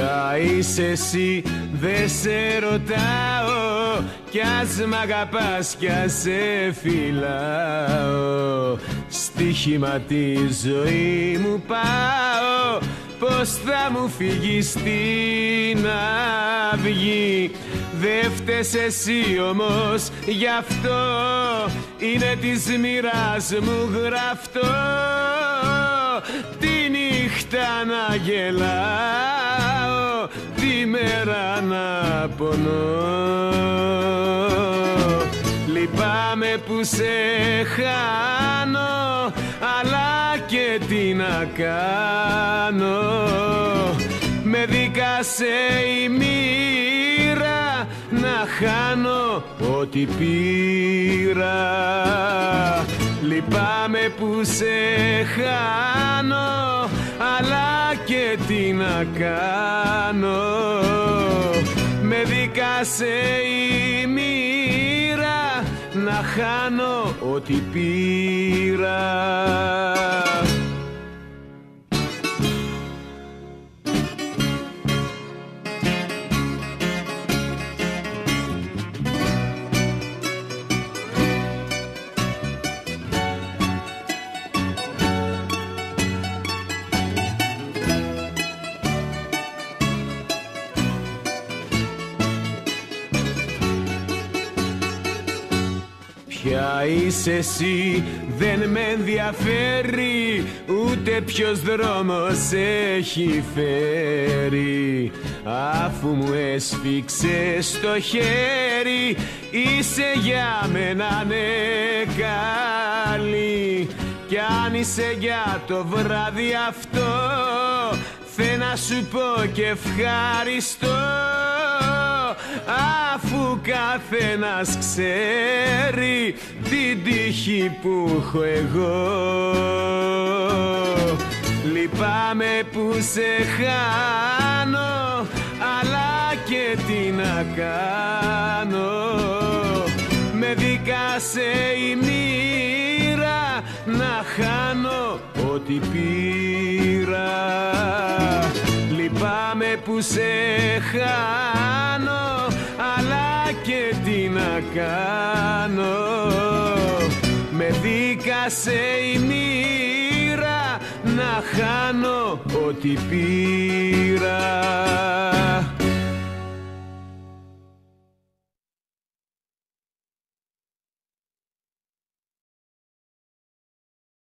Ποια είσαι εσύ δε σε ρωτάω, κι ας μ' αγαπάς κι ας σε φυλάω. Στοίχημα τη ζωή μου πάω, πως θα μου φύγεις στην αυγή. Δε φταίς εσύ όμως γι' αυτό, είναι της μοίρας μου γραφτό. Τη νύχτα να γελάω, τη μέρα να πονώ. Λυπάμαι που σε χάνω, αλλά και τι να κάνω. Με δίκασε η μοίρα να χάνω ό,τι πήρα. Λυπάμαι που σε χάνω, αλλά και τι να κάνω. Με δίκασε η μοίρα να χάνω ό,τι πήρα. Ποια είσαι εσύ δεν με ενδιαφέρει, ούτε ποιος δρόμος έχει φέρει. Αφού μου έσφιξε στο χέρι, είσαι για μένα καλή. Κι αν είσαι για το βράδυ αυτό, θε να σου πω και ευχαριστώ. Αφού καθένας ξέρει την τύχη που έχω εγώ. Λυπάμαι που σε χάνω, αλλά και τι να κάνω. Με δίκασε η μοίρα να χάνω ό,τι πήρα. Λυπάμαι που σε χάνω, αλλά και τι να κάνω. Με δίκασε η μοίρα να χάνω ό,τι πήρα.